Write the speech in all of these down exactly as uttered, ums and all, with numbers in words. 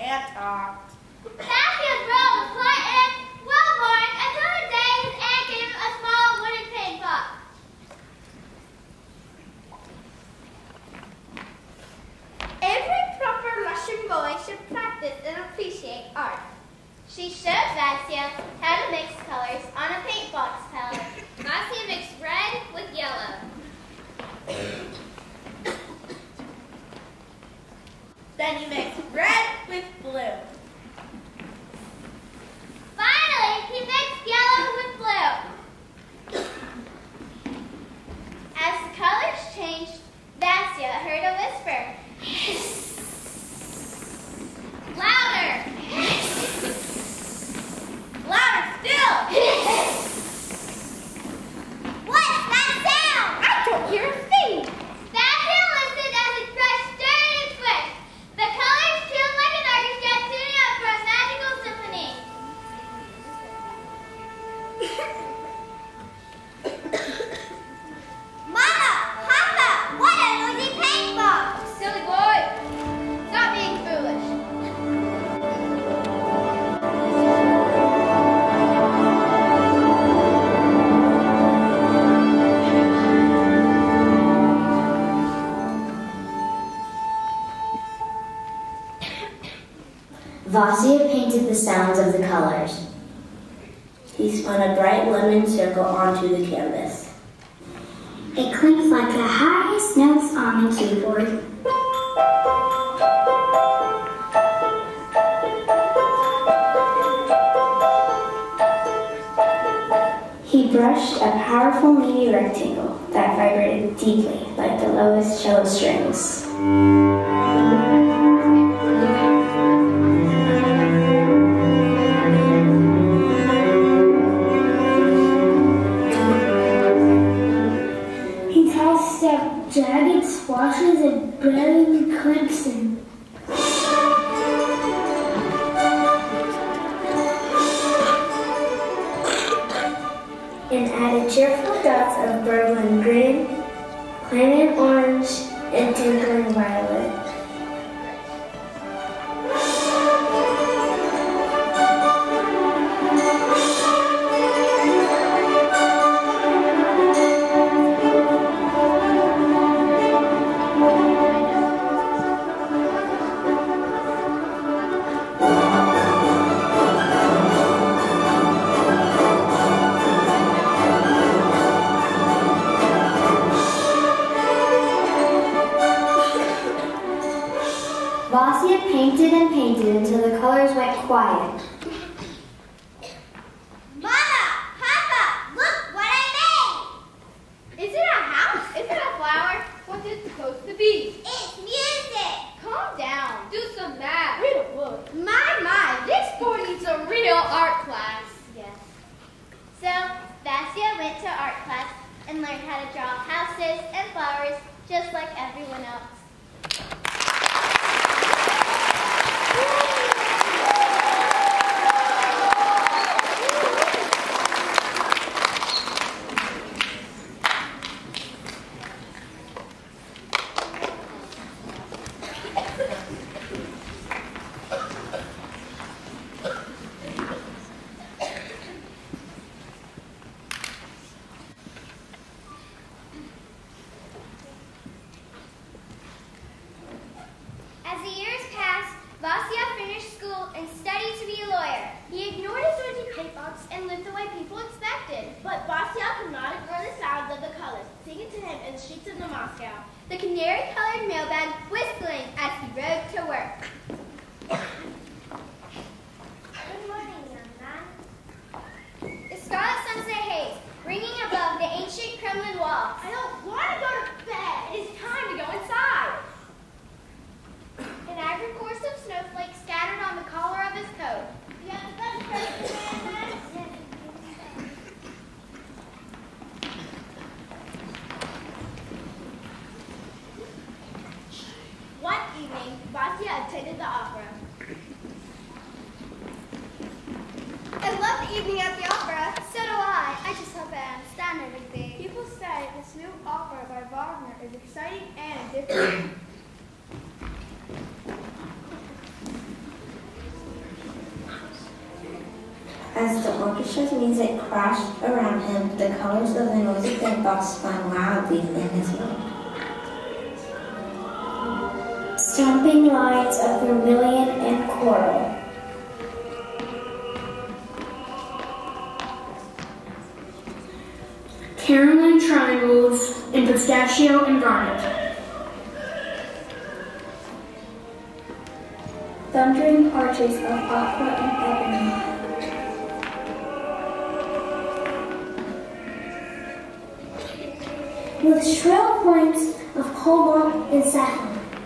and talked. Vassia's role was quiet and well boring until the day his aunt gave him a small wooden paint box. Every proper Russian boy should practice and appreciate art. She showed Vassia how to mix colors on a paint box palette. Vassia mixed red with yellow. Then he mixed red with blue. Finally, he mixed yellow with blue. As the colors changed, Vassia heard a whisper. Louder! Louder still! What's that sound? I don't hear a thing! Vassia listened as his brush stirred and swished. The colors trilled like an orchestra tuning up for a magical symphony. Mama! Papa! What a noisy paint box! Silly boy! Stop being foolish. Vassia painted the sounds of the colors. He spun a bright lemon circle onto the canvas. It clinked like the highest notes on the keyboard. He brushed a powerful meaty rectangle that vibrated deeply like the lowest cello strings. He tossed up jagged swashes of brilliant crimson. And added cheerful dots of Berlin green, planet orange, and tinkling violet. Vassia painted and painted until the colors went quiet. Mama! Papa! Look what I made! Is it a house? Is it a flower? What's it supposed to be? It's music! Calm down. Do some math. Read a book. My, my, this boy needs a real art class. Yes. So, Vassia went to art class and learned how to draw houses and flowers just like everyone else. As the years passed, Vassia finished school and studied to be a lawyer. He ignored his dirty paint box and lived the way people expected. But Vassia could not ignore the sounds of the colors singing to him in the streets of Moscow. The canary-colored mailbag whistling as he rode to work. Good morning, young man. The scarlet sunset haze, ringing above the ancient Kremlin walls. I don't want to go to bed. It's time to go inside. An angry course of snowflakes scattered on the collar of his coat. You have the best person, man. One evening, Vassia attended the opera. I love the evening at the opera. So do I. I just hope I understand everything. People say this new opera by Wagner is exciting and different. As the orchestra's music crashed around him, the colors of the noisy paint box spun wildly in his mind. Stomping lines of vermilion and coral. Caroline triangles in pistachio and garnet. Thundering arches of aqua and ebony. With shrill points of cobalt and satin.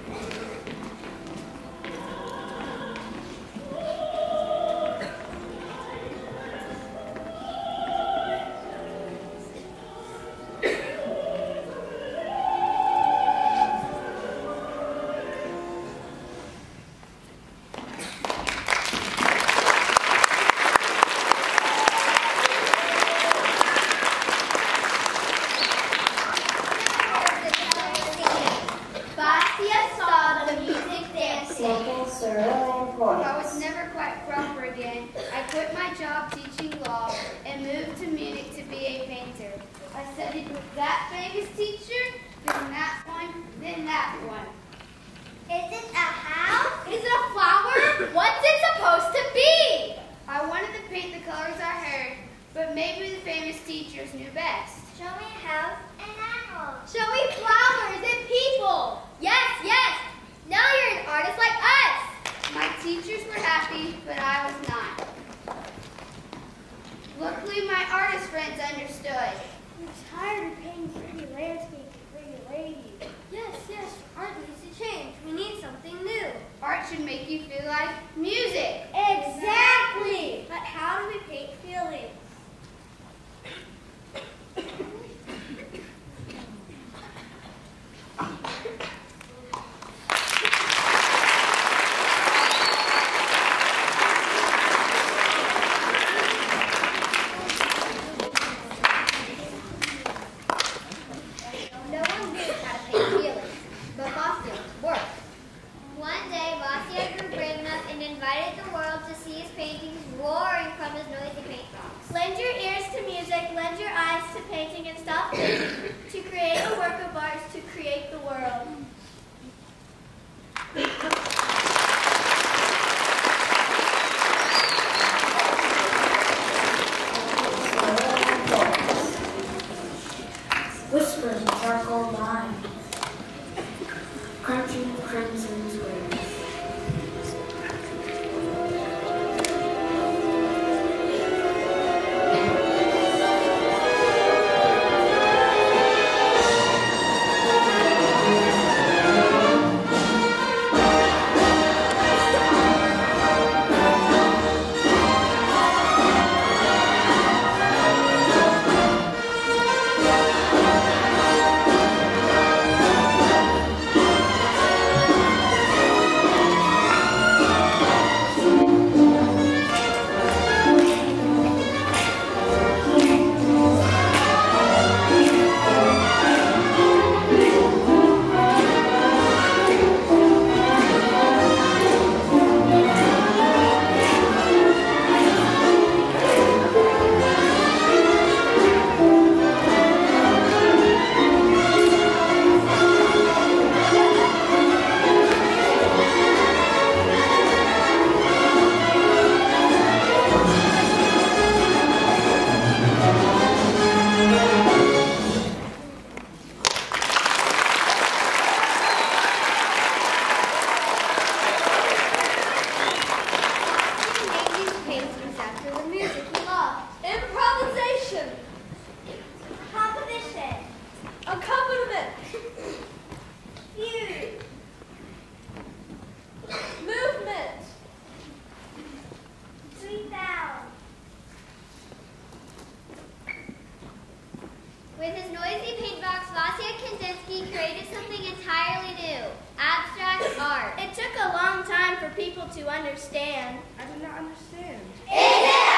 I was never quite proper again. I quit my job teaching law and moved to Munich to be a painter. I studied with that famous teacher, then that one, then that one. Is it a house? Is it a flower? What's it supposed to be? I wanted to paint the colors I heard, but maybe the famous teachers knew best. Show me a house and animals. Show me flowers and people. Yes, yes. Now you're an artist like us. My teachers were happy, but I was not. Luckily, my artist friends understood. I'm tired of painting pretty landscapes and pretty ladies. Yes, yes, art needs to change. We need something new. Art should make you feel like music. Exactly. But how do we paint feelings? Lend your ears to music, lend your eyes to painting, and stop thinking to create a work of art to create the world. Whispers of charcoal lime, crunching crimson squares. With his noisy paint box, Wojciech Kandinsky created something entirely new, abstract art. It took a long time for people to understand. I do not understand. Is it